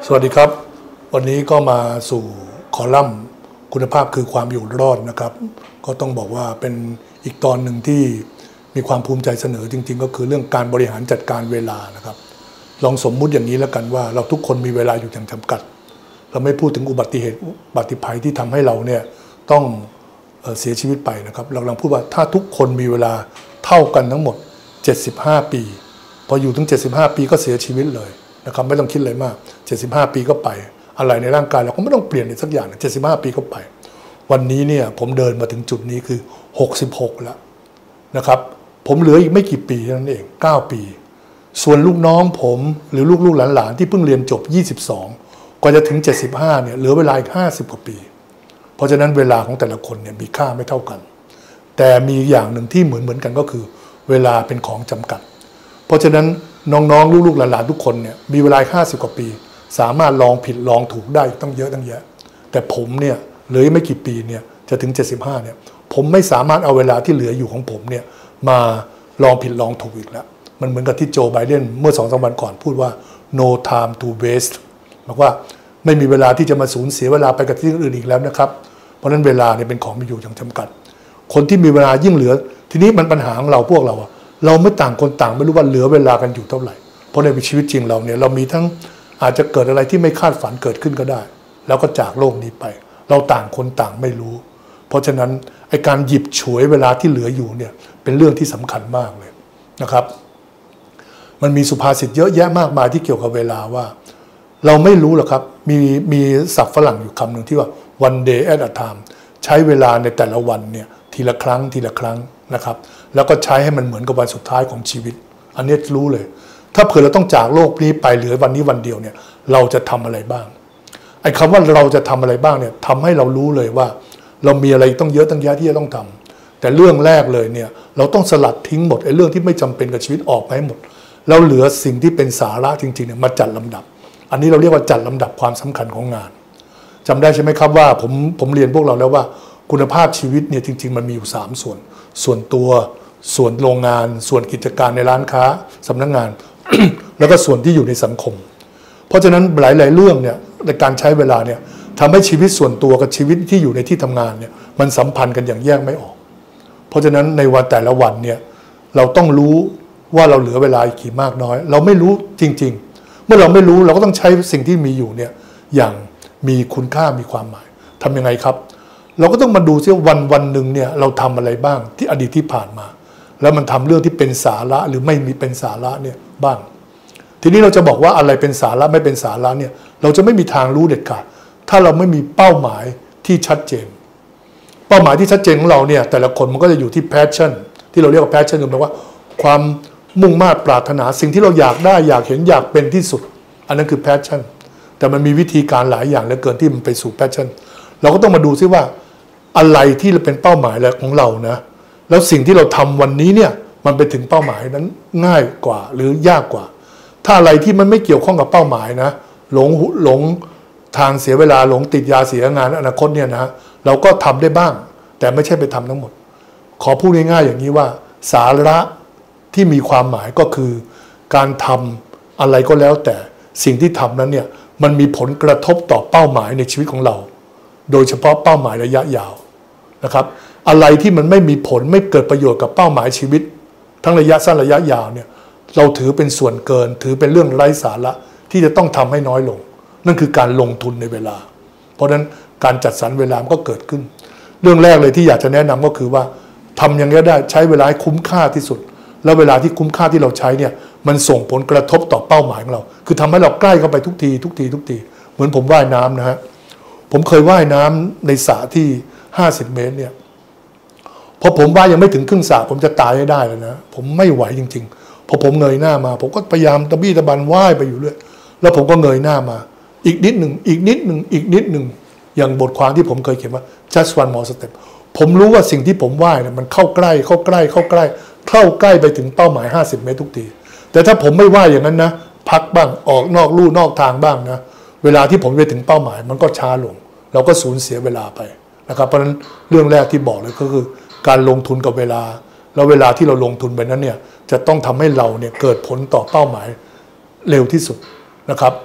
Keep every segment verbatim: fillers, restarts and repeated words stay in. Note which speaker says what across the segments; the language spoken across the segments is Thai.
Speaker 1: สวัสดีครับวันนี้ก็มาสู่คอลัมน์คุณภาพคือความอยู่รอดนะครับก็ต้องบอกว่าเป็นอีกตอนหนึ่งที่มีความภูมิใจเสนอจริงๆก็คือเรื่องการบริหารจัดการเวลานะครับลองสมมุติอย่างนี้แล้วกันว่าเราทุกคนมีเวลาอยู่อย่างจำกัดเราไม่พูดถึงอุบัติเหตุอุบัติภัยที่ทำให้เราเนี่ยต้องเสียชีวิตไปนะครับเรากำลังพูดว่าถ้าทุกคนมีเวลาเท่ากันทั้งหมดเจ็ดสิบห้าปีพออยู่ถึงเจ็ดสิบห้าปีก็เสียชีวิตเลยนะครับไม่ต้องคิดอะไรมากเจ็ดสิบห้าปีก็ไปอะไรในร่างกายเราก็ไม่ต้องเปลี่ยนอะไรสักอย่างเจ็ดสิบห้าปีก็ไปวันนี้เนี่ยผมเดินมาถึงจุดนี้คือหกสิบหกแล้วนะครับผมเหลืออีกไม่กี่ปีเท่านั้นเองเก้าปีส่วนลูกน้องผมหรือลูกๆหลานๆที่เพิ่งเรียนจบยี่สิบสองกว่าจะถึงเจ็ดสิบห้าเนี่ยเหลือเวลาอีกห้าสิบกว่าปีเพราะฉะนั้นเวลาของแต่ละคนเนี่ยมีค่าไม่เท่ากันแต่มีอย่างหนึ่งที่เหมือนเหมือนกันก็คือเวลาเป็นของจำกัดเพราะฉะนั้นน้องๆลูกๆหลานๆทุกคนเนี่ยมีเวลาห้าสิบกว่าปีสามารถลองผิดลองถูกได้ต้องเยอะตั้งเยอะแต่ผมเนี่ยเหลือไม่กี่ปีเนี่ยจะถึงเจ็ดสิบห้าเนี่ยผมไม่สามารถเอาเวลาที่เหลืออยู่ของผมเนี่ยมาลองผิดลองถูกอีกแล้วมันเหมือนกับที่โจไบเดนเมื่อสองสามวันก่อนพูดว่า no time to waste บอกว่าไม่มีเวลาที่จะมาสูญเสียเวลาไปกับที่อื่นอีกแล้วนะครับเพราะฉะนั้นเวลาเนี่ยเป็นของมีอยู่อย่างจำกัดคนที่มีเวลายิ่งเหลือทีนี้มันปัญหาของเราพวกเราอะเราไม่ต่างคนต่างไม่รู้ว่าเหลือเวลากันอยู่เท่าไหร่เพราะในชีวิตจริงเราเนี่ยเรามีทั้งอาจจะเกิดอะไรที่ไม่คาดฝันเกิดขึ้นก็ได้แล้วก็จากโลกนี้ไปเราต่างคนต่างไม่รู้เพราะฉะนั้นไอ้การหยิบฉวยเวลาที่เหลืออยู่เนี่ยเป็นเรื่องที่สำคัญมากเลยนะครับมันมีสุภาษิตเยอะแยะมากมายที่เกี่ยวกับเวลาว่าเราไม่รู้หรอกครับมีมีศัพท์ฝรั่งอยู่คำหนึ่งที่ว่า one day at a time ใช้เวลาในแต่ละวันเนี่ยทีละครั้งทีละครั้งนะครับแล้วก็ใช้ให้มันเหมือนกับวันสุดท้ายของชีวิตอันนี้รู้เลยถ้าเผื่อเราต้องจากโลกนี้ไปเหลือวันนี้วันเดียวเนี่ยเราจะทำอะไรบ้างไอ้คำว่าเราจะทำอะไรบ้างเนี่ยทำให้เรารู้เลยว่าเรามีอะไรต้องเยอะตั้งแยะที่จะต้องทำแต่เรื่องแรกเลยเนี่ยเราต้องสลัดทิ้งหมดไอ้เรื่องที่ไม่จำเป็นกับชีวิตออกไปให้หมดแล้วเหลือสิ่งที่เป็นสาระจริงๆเนี่ยมาจัดลำดับอันนี้เราเรียกว่าจัดลำดับความสำคัญของงานจำได้ใช่ไหมครับว่าผมผมเรียนพวกเราแล้วว่าคุณภาพชีวิตเนี่ยจริงๆมันมีอยู่สามส่วนส่วนตัวส่วนโรงงานส่วนกิจการในร้านค้าสำนักงาน แล้วก็ส่วนที่อยู่ในสังคมเพราะฉะนั้นหลายๆเรื่องเนี่ยในการใช้เวลาเนี่ยทำให้ชีวิตส่วนตัวกับชีวิตที่อยู่ในที่ทำงานเนี่ยมันสัมพันธ์กันอย่างแยกไม่ออกเพราะฉะนั้นในวันแต่ละวันเนี่ยเราต้องรู้ว่าเราเหลือเวลาอีกกี่มากน้อยเราไม่รู้จริงๆเมื่อเราไม่รู้เราก็ต้องใช้สิ่งที่มีอยู่เนี่ยอย่างมีคุณค่ามีความหมายทำยังไงครับเราก็ต้องมาดูซิว่าวันวันหนึ่งเนี่ยเราทำอะไรบ้างที่อดีตที่ผ่านมาแล้วมันทำเรื่องที่เป็นสาระหรือไม่มีเป็นสาระเนี่ยบ้างทีนี้เราจะบอกว่าอะไรเป็นสาระไม่เป็นสาระเนี่ยเราจะไม่มีทางรู้เด็ดขาดถ้าเราไม่มีเป้าหมายที่ชัดเจนเป้าหมายที่ชัดเจนของเราเนี่ยแต่ละคนมันก็จะอยู่ที่ passion ที่เราเรียกว่า passion คือแปลว่าความมุ่งมา่ปรารถนาสิ่งที่เราอยากได้อยากเห็นอยากเป็นที่สุดอันนั้นคือ passion แต่มันมีวิธีการหลายอย่างเหลือเกินที่มันไปสู่ passion เราก็ต้องมาดูซิว่าอะไรที่เป็นเป้าหมายของเรานะแล้วสิ่งที่เราทำวันนี้เนี่ยมันไปถึงเป้าหมายนั้นง่ายกว่าหรือยากกว่าถ้าอะไรที่มันไม่เกี่ยวข้องกับเป้าหมายนะหลงหลงทางเสียเวลาหลงติดยาเสียงานอนาคตเนี่ยนะเราก็ทำได้บ้างแต่ไม่ใช่ไปทำทั้งหมดขอพูดง่ายๆอย่างนี้ว่าสาระที่มีความหมายก็คือการทำอะไรก็แล้วแต่สิ่งที่ทำนั้นเนี่ยมันมีผลกระทบต่อเป้าหมายในชีวิตของเราโดยเฉพาะเป้าหมายระยะยาวนะครับอะไรที่มันไม่มีผลไม่เกิดประโยชน์กับเป้าหมายชีวิตทั้งระยะสั้นระยะยาวเนี่ยเราถือเป็นส่วนเกินถือเป็นเรื่องไร้สาระที่จะต้องทำให้น้อยลงนั่นคือการลงทุนในเวลาเพราะฉะนั้นการจัดสรรเวลาก็เกิดขึ้นเรื่องแรกเลยที่อยากจะแนะนำก็คือว่าทำอย่างนี้ได้ใช้เวลาให้คุ้มค่าที่สุดแล้วเวลาที่คุ้มค่าที่เราใช้เนี่ยมันส่งผลกระทบต่อเป้าหมายของเราคือทำให้เราใกล้เข้าไปทุกทีทุกทีทุกทีเหมือนผมว่ายน้ำนะฮะผมเคยว่ายน้ำในสระที่ห้าสิบเมตรเนี่ยพอผมว่ายยังไม่ถึงครึ่งสระผมจะตายให้ได้เลยนะผมไม่ไหวจริงๆพอผมเงยหน้ามาผมก็พยายามตะบี้ตะบันว่ายไปอยู่เรื่อยแล้วผมก็เงยหน้ามาอีกนิดหนึ่งอีกนิดหนึ่งอีกนิดหนึ่งอย่างบทความที่ผมเคยเขียนว่า just one more step ผมรู้ว่าสิ่งที่ผมว่ายเนี่ยมันเข้าใกล้เข้าใกล้เข้าใกล้เข้าใกล้ไปถึงเป้าหมายห้าสิบเมตรทุกทีแต่ถ้าผมไม่ว่ายอย่างนั้นนะพักบ้างออกนอกลู่นอกทางบ้างนะเวลาที่ผมไปถึงเป้าหมายมันก็ช้าลงเราก็สูญเสียเวลาไปนะครับเพราะฉะนั้นเรื่องแรกที่บอกเลยก็คือการลงทุนกับเวลาแล้วเวลาที่เราลงทุนไปนั้นเนี่ยจะต้องทำให้เราเนี่ยเกิดผลต่อเป้าหมายเร็วที่สุดนะครับ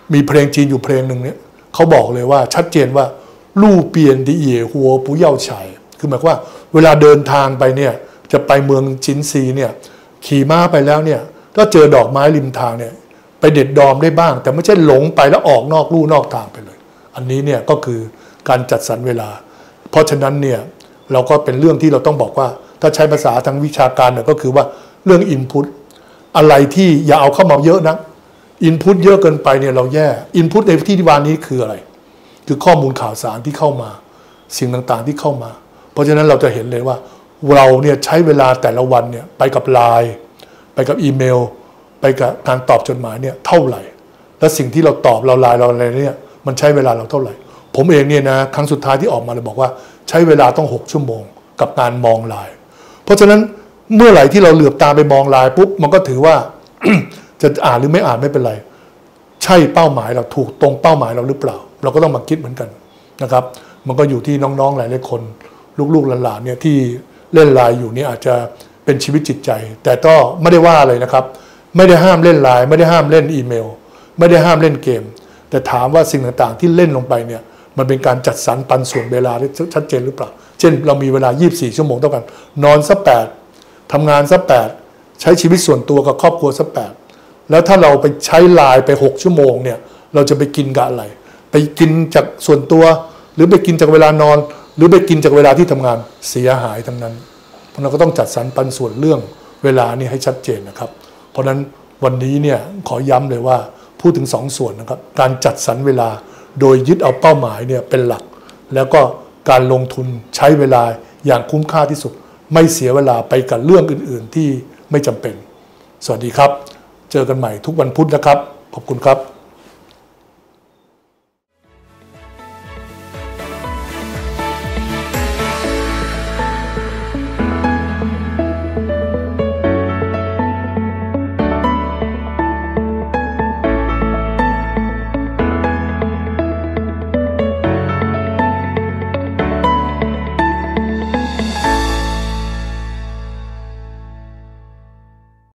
Speaker 1: มีเพลงจีนอยู่เพลงหนึ่งเนี่ยเขาบอกเลยว่าชัดเจนว่าลู่เปียนดิเย่หัวปุเย่าไฉคือหมายว่าเวลาเดินทางไปเนี่ยจะไปเมืองจินซีเนี่ยขี่ม้าไปแล้วเนี่ยก็เจอดอกไม้ริมทางเนี่ยไปเด็ดดอมได้บ้างแต่ไม่ใช่หลงไปแล้วออกนอกลู่นอกทางไปเลยอันนี้เนี่ยก็คือการจัดสรรเวลาเพราะฉะนั้นเนี่ยเราก็เป็นเรื่องที่เราต้องบอกว่าถ้าใช้ภาษาทางวิชาการเนี่ยก็คือว่าเรื่อง input อะไรที่อย่าเอาเข้ามาเยอะนะอินพุตเยอะเกินไปเนี่ยเราแย่อินพุตในที่วานนี้คืออะไรคือข้อมูลข่าวสารที่เข้ามาสิ่งต่างๆที่เข้ามาเพราะฉะนั้นเราจะเห็นเลยว่าเราเนี่ยใช้เวลาแต่ละวันเนี่ยไปกับไลน์ไปกับอีเมลไปกับการตอบจดหมายเนี่ยเท่าไหร่และสิ่งที่เราตอบเราไลน์เราอะไรเนี่ยมันใช้เวลาเราเท่าไหร่ผมเองเนี่ยนะครั้งสุดท้ายที่ออกมาเลยบอกว่าใช้เวลาต้องหกชั่วโมงกับการมองไลน์เพราะฉะนั้นเมื่อไหร่ที่เราเหลือบตาไปมองไลน์ปุ๊บมันก็ถือว่า จะอ่านหรือไม่อ่านไม่เป็นไรใช่เป้าหมายเราถูกตรงเป้าหมายเราหรือเปล่าเราก็ต้องมาคิดเหมือนกันนะครับมันก็อยู่ที่น้องๆหลายๆคนลูกๆหลานๆเนี่ยที่เล่นไลน์อยู่นี่อาจจะเป็นชีวิตจิตใจแต่ก็ไม่ได้ว่าอะไรนะครับไม่ได้ห้ามเล่นไลน์ไม่ได้ห้ามเล่นอีเมลไม่ได้ห้ามเล่นเกมแต่ถามว่าสิ่งต่างๆที่เล่นลงไปเนี่ยมันเป็นการจัดสรรปันส่วนเวลาที่ชัดเจนหรือเปล่าเช่นเรามีเวลายี่สิบสี่ชั่วโมงเท่ากันนอนสักแปดทำงานสักแปดใช้ชีวิตส่วนตัวกับครอบครัวสักแปดแล้วถ้าเราไปใช้ไลน์ไปหกชั่วโมงเนี่ยเราจะไปกินกับอะไรไปกินจากส่วนตัวหรือไปกินจากเวลานอนหรือไปกินจากเวลาที่ทำงานเสียหายทั้งนั้นเราก็ต้องจัดสรรปันส่วนเรื่องเวลานี่ให้ชัดเจนนะครับเพราะฉะนั้นวันนี้เนี่ยขอย้ำเลยว่าพูดถึงสองส่วนนะครับการจัดสรรเวลาโดยยึดเอาเป้าหมายเนี่ยเป็นหลักแล้วก็การลงทุนใช้เวลาอย่างคุ้มค่าที่สุดไม่เสียเวลาไปกับเรื่องอื่นๆที่ไม่จำเป็นสวัสดีครับเจอกันใหม่ทุกวันพุธนะครับขอบคุณครับ